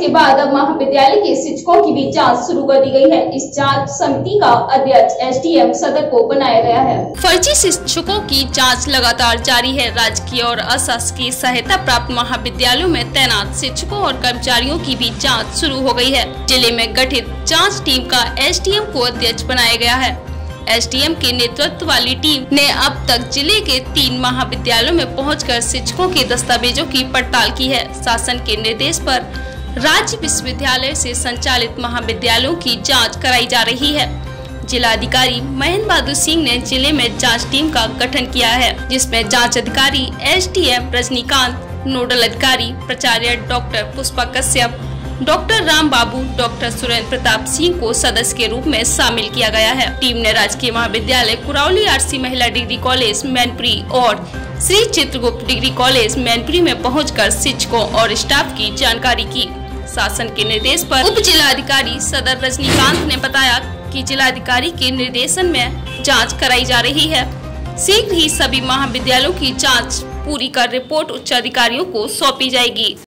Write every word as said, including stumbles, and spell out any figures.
के बाद अब महाविद्यालय के शिक्षकों की भी जांच शुरू कर दी गई है। इस जांच समिति का अध्यक्ष एसडीएम सदर को बनाया गया है। फर्जी शिक्षकों की जांच लगातार जारी है। राजकीय और अशासकीय सहायता प्राप्त महाविद्यालयों में तैनात शिक्षकों और कर्मचारियों की भी जांच शुरू हो गई है। जिले में गठित जांच टीम का एसडीएम को अध्यक्ष बनाया गया है। एसडीएम के नेतृत्व वाली टीम ने अब तक जिले के तीन महाविद्यालयों में पहुंचकर शिक्षकों के दस्तावेजों की पड़ताल की है। शासन के निर्देश पर राज्य विश्वविद्यालय से संचालित महाविद्यालयों की जांच कराई जा रही है। जिलाधिकारी महेंद्र बहादुर सिंह ने जिले में जांच टीम का गठन किया है, जिसमें जांच अधिकारी एसडीएम रजनीकांत, नोडल अधिकारी प्राचार्य doctor Pushpa Kashyap, doctor Ram Babu, doctor Surendra Pratap Singh को सदस्य के रूप में शामिल किया गया है। टीम ने राजकीय महाविद्यालय कुरावली आरसी महिला डिग्री कॉलेज मैनपुरी और श्री चित्रगुप्त डिग्री कॉलेज मैनपुरी में पहुंचकर शिक्षकों और स्टाफ की जानकारी की। शासन के निर्देश पर उप जिलाधिकारी सदर रजनीकांत ने बताया कि जिलाधिकारी के निर्देशन में जाँच कराई जा रही है। शीघ्र ही सभी महाविद्यालयों की जाँच पूरी कर रिपोर्ट उच्च अधिकारियों को सौंपी जाएगी।